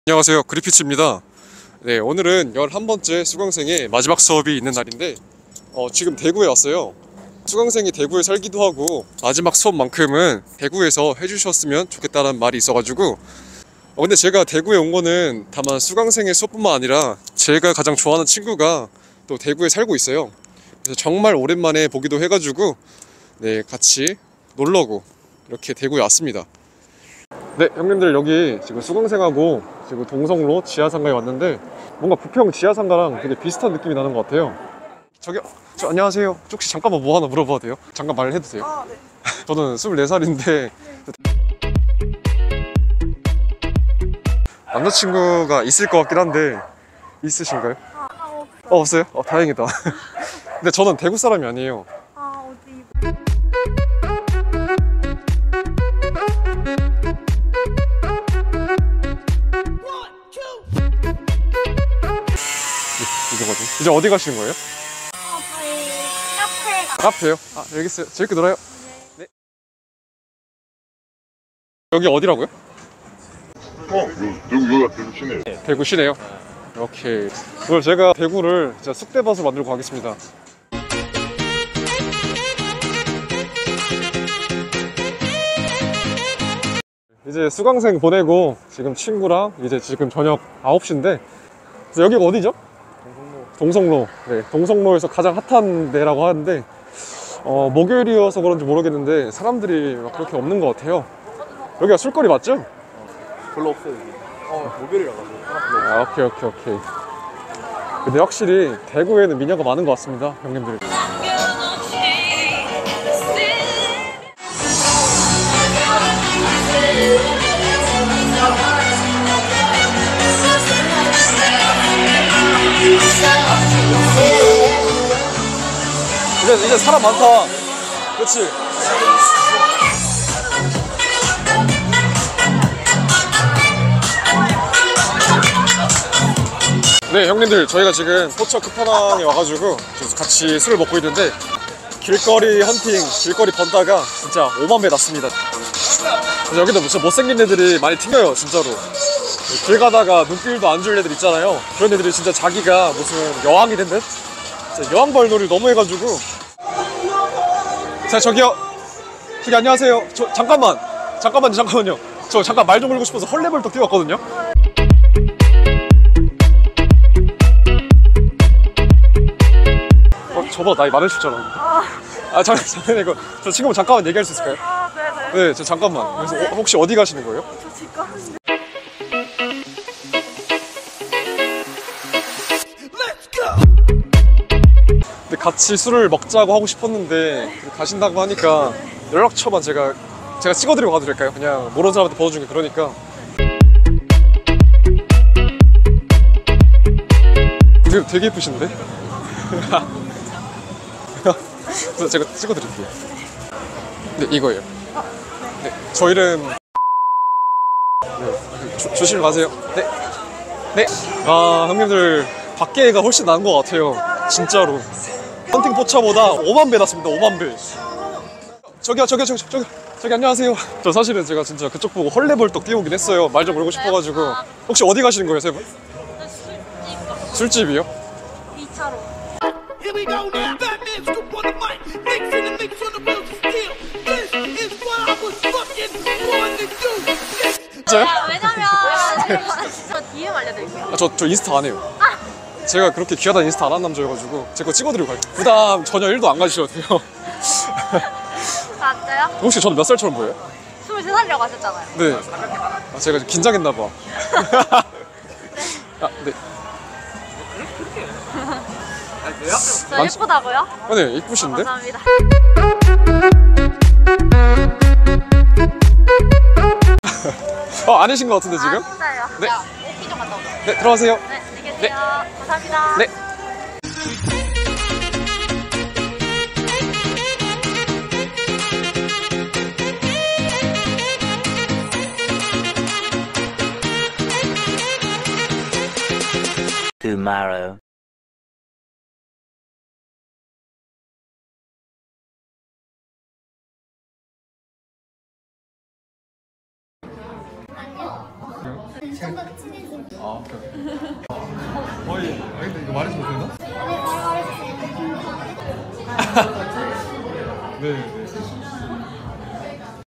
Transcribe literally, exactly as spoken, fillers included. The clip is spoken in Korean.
안녕하세요, 그리피츠입니다. 네, 오늘은 열한 번째 수강생의 마지막 수업이 있는 날인데 어, 지금 대구에 왔어요. 수강생이 대구에 살기도 하고 마지막 수업만큼은 대구에서 해주셨으면 좋겠다는 말이 있어가지고 어, 근데 제가 대구에 온 거는 다만 수강생의 수업뿐만 아니라 제가 가장 좋아하는 친구가 또 대구에 살고 있어요. 그래서 정말 오랜만에 보기도 해가지고 네, 같이 놀러고 이렇게 대구에 왔습니다. 네, 형님들, 여기 지금 수강생하고 지금 동성로 지하상가에 왔는데 뭔가 부평 지하상가랑 되게 비슷한 느낌이 나는 것 같아요. 저기요, 저 안녕하세요. 혹시 잠깐만 뭐 하나 물어봐도 돼요? 잠깐 말해도 돼요? 아, 네. 저는 스물네 살인데 남자친구가 있을 것 같긴 한데 있으신가요? 아, 아 없어. 어, 없어요? 어, 다행이다. 근데 저는 대구 사람이 아니에요. 아, 어디? 이거거든. 이제 어디 가시는 거예요? 어, 저희 카페 가. 카페요? 아, 여기 있어요. 재밌게 놀아요. 네. 여기 어디라고요? 어, 여기, 여기가 대구 시내요. 대구 시내요? 오케이. 오늘 제가 대구를 진짜 쑥대밭으로 만들고 가겠습니다. 이제 수강생 보내고 지금 친구랑 이제 지금 저녁 아홉 시인데 여기가 어디죠? 동성로. 동성로. 네, 동성로에서 가장 핫한 데라고 하는데 어, 목요일이어서 그런지 모르겠는데 사람들이 막 그렇게 없는 것 같아요. 여기가 술거리 맞죠? 별로 없어요 여기. 어, 목요일이라 가지고 사람 별로 없어요. 아, 오케이 오케이 오케이. 근데 확실히 대구에는 미녀가 많은 것 같습니다, 형님들. 이제 이제 사람 많다. 그렇지. 네, 형님들, 저희가 지금 포차 끝판왕에 와가지고 지금 같이 술을 먹고 있는데 길거리 헌팅, 길거리 번다가 진짜 오만 배 났습니다. 그래서 여기도 진짜 못생긴 애들이 많이 튕겨요, 진짜로. 길 가다가 눈길도 안 줄 애들 있잖아요. 그런 애들이 진짜 자기가 무슨 여왕이 된 듯? 진짜 여왕벌놀이를 너무 해가지고. 자, 저기요. 저기 안녕하세요. 저 잠깐만. 잠깐만요, 잠깐만요. 저 잠깐 말 좀 걸고 싶어서 헐레벌떡 뛰어왔거든요. 어, 저보다 나이 많으실 줄 알았는데. 아, 잠깐, 잠깐, 이거. 저 친구분 잠깐만 얘기할 수 있을까요? 아, 네네. 네, 저 잠깐만. 그래서 어, 혹시 어디 가시는 거예요? 저 집 가는데. 근데 같이 술을 먹자고 하고 싶었는데 가신다고 하니까 연락처만 제가 제가 찍어드리고 가도 될까요? 그냥 모르는 사람한테 보여주는 게 그러니까. 되게, 되게 예쁘신데? 그래서 제가 찍어드릴게요. 네, 이거예요. 네, 저 이름. 네, 조, 조심히 가세요. 네. 네. 아, 형님들, 밖에가 훨씬 나은 것 같아요. 진짜로. 헌팅 포차보다 오만 배 났습니다. 오만 배. 저기요, 저기요, 저기, 저기, 저기 안녕하세요. 저 사실은 제가 진짜 그쪽 보고 헐레벌떡 뛰어오긴 했어요. 말 좀 걸고 싶어가지고. 혹시 어디 가시는 거예요, 세 분? 술집 술집이요? 이 차로. Here we go now. Batman scoop on the mic. Mix in the mix on the wheels of steel. This is what I was fucking born to do. 진짜요? 왜냐면 제가 디엠 알려드릴게요. 아, 저, 저 인스타 안 해요. 제가 그렇게 귀하다는 인스타 안 하는 남자여가지고 제 거 찍어드리고 갈게요. 부담 전혀 일도 안 가지셔도 돼요. 아, 진짜요? 혹시 저는 몇 살처럼 보여요? 스물세 살이라고 하셨잖아요. 네. 아, 제가 좀 긴장했나봐. 아, 네. 저 만- 예쁘다고요? 아, 네, 이쁘신데? 감사합니다. 어, 아니신 것 같은데 지금? 아, 진짜요? 네. 야, 오피 좀 갔다 오자. 네, 들어가세요. 네, 안녕히 계세요. 감사합니다. 네. Tomorrow. 성격이 친해지고. 아 오케이 오케이. 거의 아니 근데 이거 말해줘도 되나? 네, 바로 말해주세요. 네. 네.